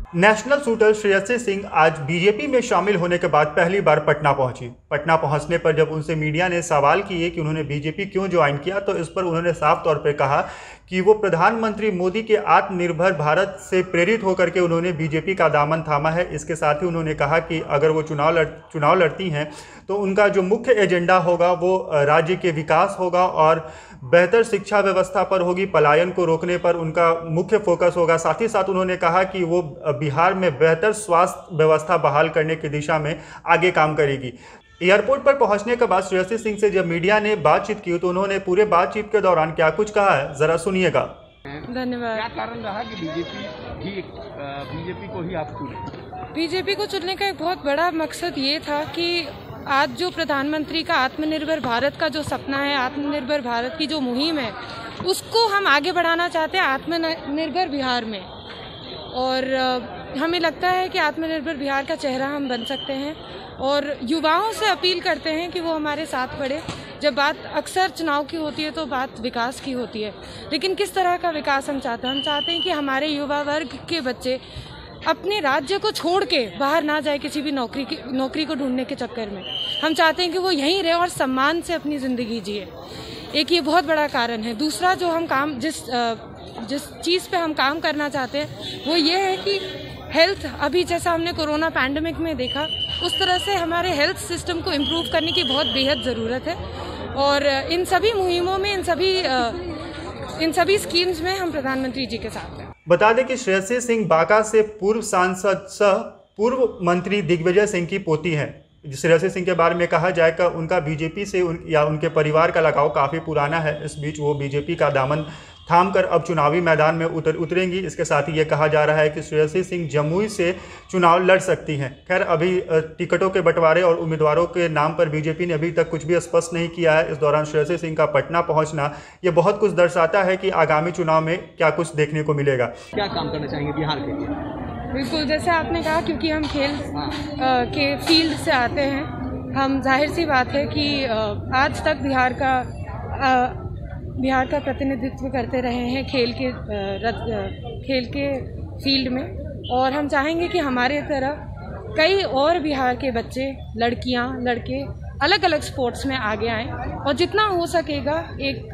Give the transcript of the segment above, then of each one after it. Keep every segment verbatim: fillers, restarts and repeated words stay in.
National shooter Shreyasi Singh आज BJP में शामिल होने के बाद पहली बार पटना पहुंची। पटना पहुंचने पर जब उनसे मीडिया ने सवाल किए कि उन्होंने बीजेपी क्यों ज्वाइन किया, तो इस पर उन्होंने साफ तौर पर कहा कि वो प्रधानमंत्री मोदी के आत्मनिर्भर भारत से प्रेरित होकर के उन्होंने बीजेपी का दामन थामा है। इसके साथ ही उन्होंने कहा कि अगर वो चुनाव लड़ चुनाव लड़ती हैं तो उनका जो मुख्य एजेंडा होगा वो राज्य के विकास होगा और बेहतर शिक्षा व्यवस्था पर होगी, पलायन को रोकने पर उनका मुख्य फोकस होगा। साथ ही साथ उन्होंने कहा कि वो बिहार में बेहतर स्वास्थ्य व्यवस्था बहाल करने की दिशा में आगे काम करेगी। एयरपोर्ट पर पहुंचने के बाद श्रेयसी सिंह से जब मीडिया ने बातचीत की तो उन्होंने पूरे बातचीत के दौरान क्या कुछ कहा है, जरा सुनिएगा। धन्यवाद। क्या कारण रहा कि बीजेपी ही बीजेपी को ही आप चुने? बीजेपी को चुनने का एक बहुत बड़ा मकसद ये था कि आज जो प्रधानमंत्री का आत्मनिर्भर भारत का जो सपना है, आत्मनिर्भर भारत की जो मुहिम है, उसको हम आगे बढ़ाना चाहते हैं आत्मनिर्भर बिहार में। और हमें लगता है कि आत्मनिर्भर बिहार का चेहरा हम बन सकते हैं और युवाओं से अपील करते हैं कि वो हमारे साथ बढ़े। जब बात अक्सर चुनाव की होती है तो बात विकास की होती है, लेकिन किस तरह का विकास हम चाहते हैं? हम चाहते हैं कि हमारे युवा वर्ग के बच्चे अपने राज्य को छोड़ के बाहर ना जाए किसी भी नौकरी की नौकरी को ढूंढने के चक्कर में। हम चाहते हैं कि वो यहीं रहे और सम्मान से अपनी ज़िंदगी जिए। एक ये बहुत बड़ा कारण है। दूसरा जो हम काम जिस जिस चीज़ पे हम काम करना चाहते हैं वो ये है कि हेल्थ, अभी जैसा हमने कोरोना पैंडमिक में देखा उस तरह से हमारे हेल्थ सिस्टम को इम्प्रूव करने की बहुत बेहद ज़रूरत है। और इन सभी मुहिमों में, इन सभी इन सभी स्कीम्स में हम प्रधानमंत्री जी के साथ हैं। बता दें कि श्रेयसी सिंह बांका से पूर्व सांसद सह पूर्व मंत्री दिग्विजय सिंह की पोती हैं। श्रेयसी सिंह के बारे में कहा जाए कि उनका बीजेपी से उन, या उनके परिवार का लगाव काफ़ी पुराना है। इस बीच वो बीजेपी का दामन थाम कर अब चुनावी मैदान में उतर उतरेंगी। इसके साथ ही ये कहा जा रहा है कि श्रेयसी सिंह जमुई से चुनाव लड़ सकती हैं। खैर, अभी टिकटों के बंटवारे और उम्मीदवारों के नाम पर बीजेपी ने अभी तक कुछ भी स्पष्ट नहीं किया है। इस दौरान श्रेयसी सिंह का पटना पहुंचना ये बहुत कुछ दर्शाता है कि आगामी चुनाव में क्या कुछ देखने को मिलेगा। क्या काम करना चाहेंगे बिहार के लिए? बिल्कुल, जैसे आपने कहा, क्योंकि हम खेल आ, के फील्ड से आते हैं, हम जाहिर सी बात है कि आ, आज तक बिहार का आ, बिहार का प्रतिनिधित्व करते रहे हैं खेल के रद, खेल के फील्ड में। और हम चाहेंगे कि हमारे तरह कई और बिहार के बच्चे, लड़कियां, लड़के अलग अलग स्पोर्ट्स में आगे आएं और जितना हो सकेगा, एक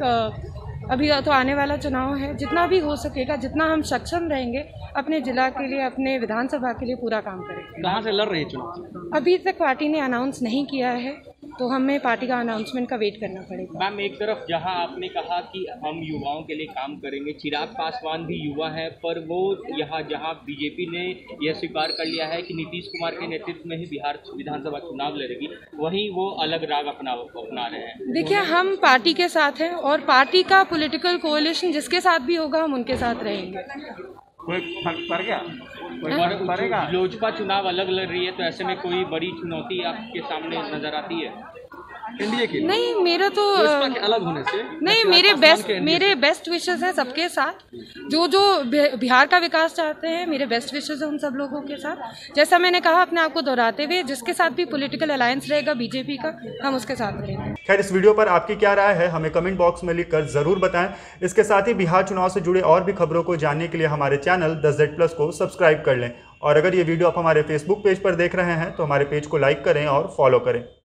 अभी तो आने वाला चुनाव है, जितना भी हो सकेगा, जितना हम सक्षम रहेंगे अपने जिला के लिए, अपने विधानसभा के लिए पूरा काम करेंगे। कहाँ से लड़ रही है चुनाव? अभी तक पार्टी ने अनाउंस नहीं किया है, तो हमें पार्टी का अनाउंसमेंट का वेट करना पड़ेगा। मैम, एक तरफ जहां आपने कहा कि हम युवाओं के लिए काम करेंगे, चिराग पासवान भी युवा है, पर वो यहाँ जहां बीजेपी ने यह स्वीकार कर लिया है कि नीतीश कुमार के नेतृत्व में ही बिहार विधानसभा चुनाव लड़ेगी, वहीं वो अलग राग अपना अपना रहे हैं। देखिए, हम पार्टी के साथ हैं और पार्टी का पॉलिटिकल कोalition जिसके साथ भी होगा हम उनके साथ रहेंगे। कोई फर्क पड़ गया? कोई फर्क पड़ेगा? लोजपा चुनाव अलग लड़ रही है, तो ऐसे में कोई बड़ी चुनौती आपके सामने नजर आती है? इंडिया की नहीं, मेरा तो अलग होने से नहीं, मेरे बेस्ट मेरे बेस्ट विशेस हैं सबके साथ। जो जो बिहार का विकास चाहते हैं, मेरे बेस्ट विशेस हैं उन सब लोगों के साथ। जैसा मैंने कहा, अपने आप को दोहराते हुए, जिसके साथ भी पॉलिटिकल अलायंस रहेगा बीजेपी का, हम उसके साथ रहेंगे। खैर, इस वीडियो पर आपकी क्या राय है हमें कमेंट बॉक्स में लिखकर जरूर बताएं। इसके साथ ही बिहार चुनाव से जुड़े और भी खबरों को जानने के लिए हमारे चैनल दस जेड प्लस को सब्सक्राइब कर लें। और अगर ये वीडियो आप हमारे फेसबुक पेज पर देख रहे हैं तो हमारे पेज को लाइक करें और फॉलो करें।